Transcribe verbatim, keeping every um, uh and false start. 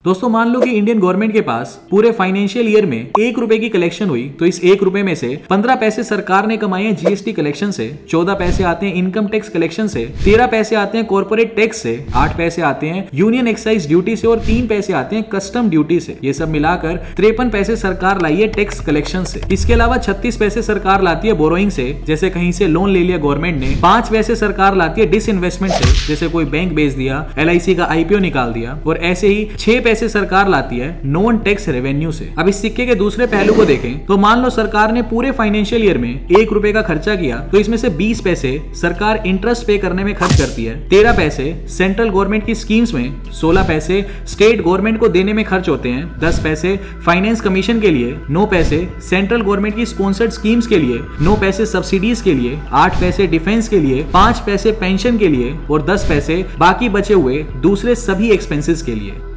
दोस्तों मान लो कि इंडियन गवर्नमेंट के पास पूरे फाइनेंशियल ईयर में एक रुपए की कलेक्शन हुई, तो इस एक रुपए में से पंद्रह पैसे सरकार ने कमाए हैं जीएसटी कलेक्शन से, चौदह पैसे आते हैं इनकम टैक्स कलेक्शन से, तेरह पैसे आते हैं कॉर्पोरेट टैक्स से, आठ पैसे आते हैं यूनियन एक्साइज ड्यूटी से और तीन पैसे आते हैं कस्टम ड्यूटी से। ये सब मिलाकर तिरपन पैसे सरकार लाई है टैक्स कलेक्शन से। इसके अलावा छत्तीस पैसे सरकार लाती है बोरोइंग से, जैसे कहीं से लोन ले लिया गवर्नमेंट ने। पांच पैसे सरकार लाती है डिसइन्वेस्टमेंट से, जैसे कोई बैंक बेच दिया, एल आई सी का आई पी ओ निकाल दिया। और ऐसे ही छह पैसे सरकार लाती है नॉन टैक्स रेवेन्यू से। अब इस सिक्के के दूसरे पहलू को देखें तो मान लो सरकार ने पूरे फाइनेंशियल ईयर में एक रुपए का खर्चा किया, तो इसमें से बीस पैसे सरकार इंटरेस्ट पे करने में खर्च करती है, तेरह पैसे सेंट्रल गवर्नमेंट की स्कीम्स में, सोलह पैसे स्टेट गवर्नमेंट को देने में खर्च होते हैं, दस पैसे फाइनेंस कमीशन के लिए, नौ पैसे सेंट्रल गवर्नमेंट की स्पॉन्सर्ड स्कीम्स के लिए, नौ पैसे सब्सिडीज के लिए, आठ पैसे डिफेंस के लिए, पांच पैसे पेंशन के लिए और दस पैसे बाकी बचे हुए दूसरे सभी एक्सपेंसेस के लिए।